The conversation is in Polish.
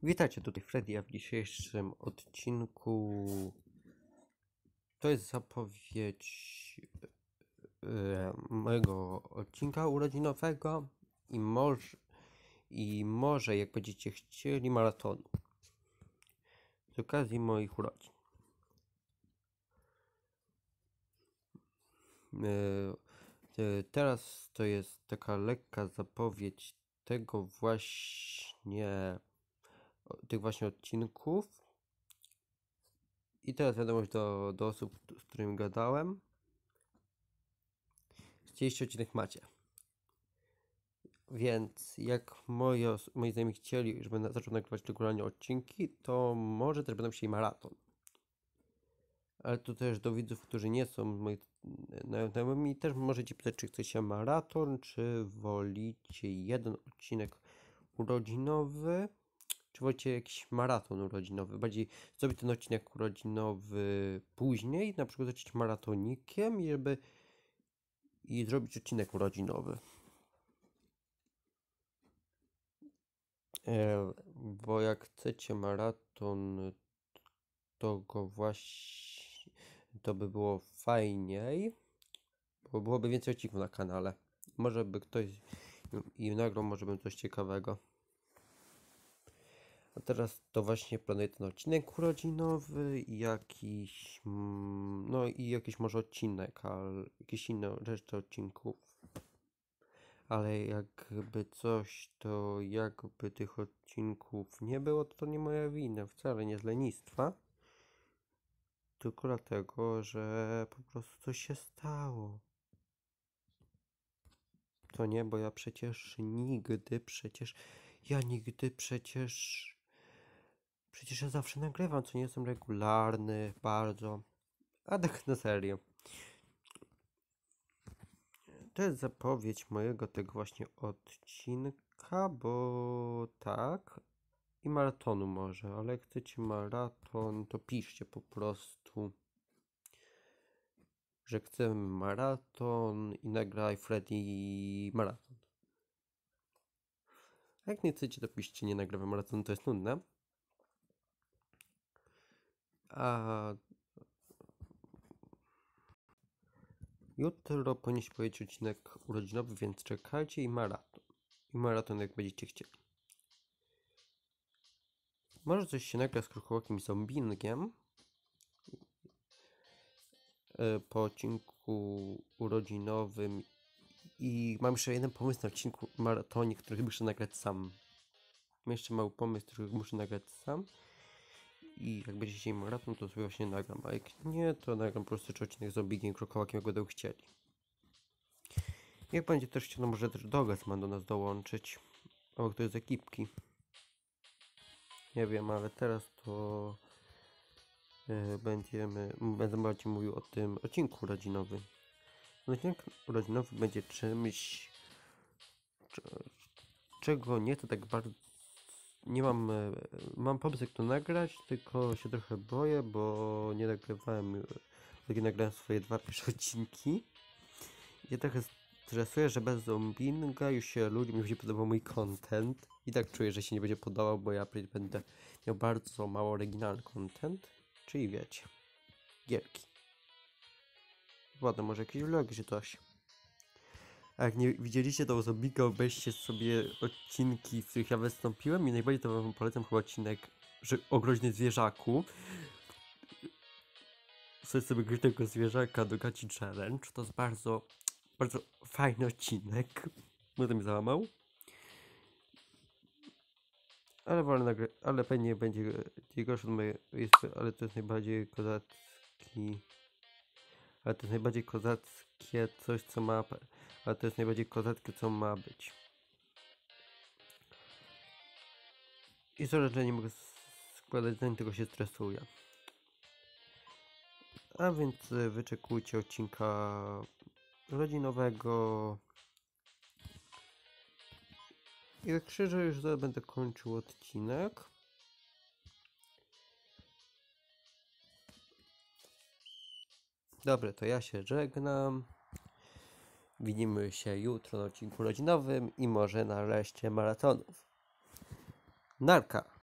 Witajcie, tutaj Freddy, a w dzisiejszym odcinku to jest zapowiedź mojego odcinka urodzinowego i może jak będziecie chcieli maratonu z okazji moich urodzin. Teraz to jest taka lekka zapowiedź tego tych właśnie odcinków. I teraz wiadomość do osób, z którymi gadałem. Chcieliście odcinek, macie. Więc jak moi znajomi chcieli, żebym zaczął nagrywać regularnie odcinki, to może też będą chcieli maraton. Ale to też do widzów, którzy nie są moi znajomymi, też możecie pytać, czy chcecie maraton, czy wolicie jeden odcinek urodzinowy, czy wolicie jakiś maraton urodzinowy. Bardziej zrobić ten odcinek urodzinowy później, na przykład zacząć maratonikiem i zrobić odcinek urodzinowy. Bo jak chcecie maraton, to by było fajniej, bo byłoby więcej odcinków na kanale. Może by ktoś i nagrał, może bym coś ciekawego. A teraz to właśnie planuję ten odcinek urodzinowy i jakiś, no i jakiś może odcinek, ale jakieś inne resztę odcinków. Ale jakby coś, to jakby tych odcinków nie było, to nie moja wina, wcale nie z lenistwa. Tylko dlatego, że po prostu coś się stało. To nie, bo ja przecież ja zawsze nagrywam, co nie jestem regularny, bardzo. A tak na serio. To jest zapowiedź mojego tego właśnie odcinka, bo tak. I maratonu może, ale jak chcecie maraton, to piszcie po prostu, że chcemy maraton i nagraj Freddy maraton. A jak nie chcecie, to piszcie, nie nagrywam maratonu, to jest nudne. A jutro powinniście powiedzieć odcinek urodzinowy, więc czekajcie i maraton. I maraton jak będziecie chcieli. Może coś się nagra z krokołakiem i zombingiem po odcinku urodzinowym. I mam jeszcze jeden pomysł na odcinku maratonie, który muszę nagrać sam. Mam jeszcze mały pomysł, który muszę nagrać sam. I jak będziecie chcieli maraton, to sobie właśnie nagram. A jak nie, to nagram po prostu odcinek z zombingiem krokołakiem, jak będą chcieli. Jak będzie też chciał, może też Dogas ma do nas dołączyć. Albo ktoś z ekipki. Nie wiem, ale teraz to będę bardziej mówił o tym odcinku urodzinowym. Odcinek urodzinowy będzie czymś, czego nie to tak bardzo. Nie mam pomysł, jak to nagrać, tylko się trochę boję, bo nie nagrywałem, nagrałem swoje 2 pierwsze odcinki. Ja trochę stresuję, że bez zombinga już się ludziom nie będzie podobał mój content. I tak czuję, że się nie będzie podobał, bo ja będę miał bardzo mało oryginalny content. Czyli wiecie, gierki. Ładno, może jakieś vlogi czy coś. A jak nie widzieliście tego zombika, obejrzcie sobie odcinki, w których ja wystąpiłem i najbardziej to wam polecam chyba odcinek o groźnym zwierzaku. Sobie groźnego zwierzaka do gaci challenge. To jest bardzo, bardzo fajny odcinek. Będę mi załamał. Ale wolę ale pewnie będzie gorszy od mojej, ale to jest najbardziej kozacki. Ale to jest najbardziej kozackie coś, co ma. Ale to jest najbardziej kozackie, co ma być. I sorry, że nie mogę składać zdań, tylko się stresuję. A więc wyczekujcie odcinka rodzinowego. I tak szczerze, już zaraz będę kończył odcinek. Dobra, to ja się żegnam. Widzimy się jutro na odcinku rodzinowym i może na reszcie maratonów. Narka!